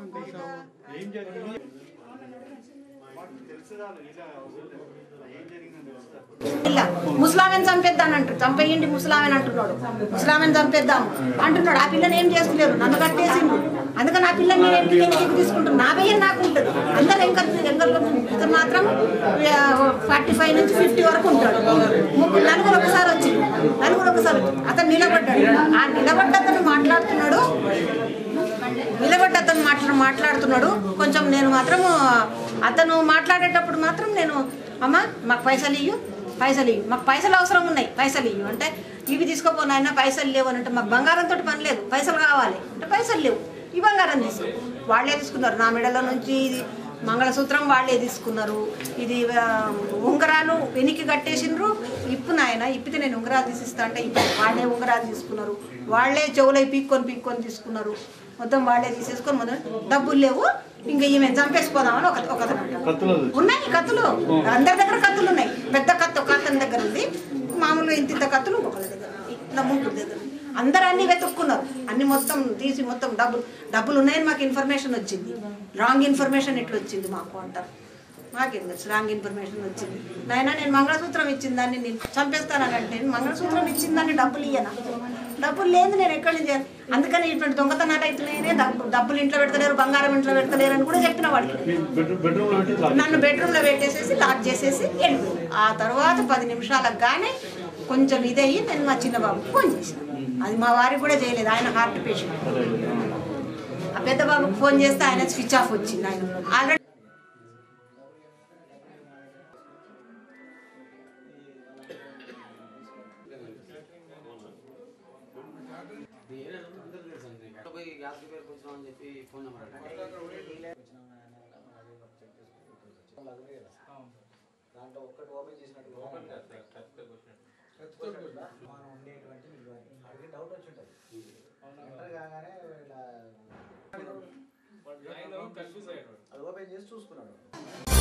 ముసలామెను చంపేద్దానంటారు, చంపేయండి ముసలామెను అంటున్నాడు, ముసలామెను చంపేద్దాము అంటున్నాడు. ఆ పిల్లని ఏం చేస్తలేరు, నన్ను కట్టేసిండు. అందుకని ఆ పిల్లని నేను ఎందుకు తీసుకుంటాను, నా భయం నాకు ఉంటుంది. అందరు ఎంకలు మాత్రం 45 నుంచి 50 వరకు ఉంటాడు. నలుగురు ఒకసారి వచ్చింది, అతను నిలబడ్డాడు. ఆ నిలబడ్డ అతను మాట్లాడుతున్నాడు. కొంచెం నేను మాత్రము అతను మాట్లాడేటప్పుడు మాత్రం నేను అమ్మ మాకు పైసలు ఇయ్యు, మాకు పైసలు అవసరం ఉన్నాయి, పైసలు ఇయ్యు అంటే ఇవి తీసుకోపోయినా పైసలు లేవు అని అంటే మాకు బంగారంతో పని లేదు, పైసలు కావాలి అంటే పైసలు లేవు, ఈ బంగారం తీసుకో. వాళ్ళే తీసుకున్నారు. నా మెడలో నుంచి ఇది మంగళసూత్రం వాళ్ళే తీసుకున్నారు. ఇది ఉంగరాలు వెనక్కి కట్టేసిండ్రు. ఇప్పు నాయన ఇప్పితే నేను ఉంగరాలు తీసిస్తా అంటే వాళ్ళే ఉంగరాలు తీసుకున్నారు. వాళ్ళే చెవులై పీక్కొని తీసుకున్నారు. మొత్తం వాళ్ళే తీసేసుకొని మొత్తం డబ్బులు లేవు, ఇంకా ఈమె చంపేసిపోదామని ఒకతను ఉన్నాయి. కత్తులు అందరి దగ్గర కత్తులు ఉన్నాయి. పెద్ద కత్తి ఒక అతని దగ్గర ఉంది, మామూలుగా ఇంత కత్తులు ఒకళ్ళ దగ్గర, ఇట్లా ముగ్గురు దగ్గర. అందరూ అన్ని వెతుక్కున్నారు, అన్ని మొత్తం తీసి మొత్తం డబ్బులు ఉన్నాయని మాకు ఇన్ఫర్మేషన్ వచ్చింది. రాంగ్ ఇన్ఫర్మేషన్ ఎట్లా వచ్చింది మాకు అంటారు. మాకేం తెలుసు, రాంగ్ ఇన్ఫర్మేషన్ వచ్చింది. నాయన నేను మంగళసూత్రం ఇచ్చిన దాన్ని నేను చంపేస్తానని అంటే, నేను మంగళసూత్రం ఇచ్చిన దాన్ని డబ్బులు ఇయ్యనా, డబ్బులు లేదు నేను ఎక్కడి నుంచి చేయాలి. అందుకని ఇటువంటి దొంగతనాలు అవుతున్నాయనే, డబ్బులు ఇంట్లో పెడతలేరు, బంగారం ఇంట్లో పెడతలేరు అని కూడా చెప్పిన వాడికి. నన్ను బెడ్రూమ్లో పెట్టేసేసి లాక్ చేసేసి వెళ్ళిపోయింది. ఆ తర్వాత 10 నిమిషాలకు కానీ కొంచెం ఇదయ్యి నేను మా చిన్న బాబుకి ఫోన్ చేసిన. అది మా వారికి కూడా చేయలేదు, ఆయన హార్ట్ పేషెంట్. ఆ పెద్ద బాబుకి ఫోన్ చేస్తే ఆయన స్విచ్ ఆఫ్ వచ్చింది. ఆయన ఆల్రెడీ దాంట్లో ఒక్కటి ఓపెన్ చేసినట్టు మనం ఉండేటువంటి అడిగి డౌట్ వచ్చి ఉంటుంది. ఎంటర్ కాగానే అది ఓపెన్ చేసి చూసుకున్నాడు.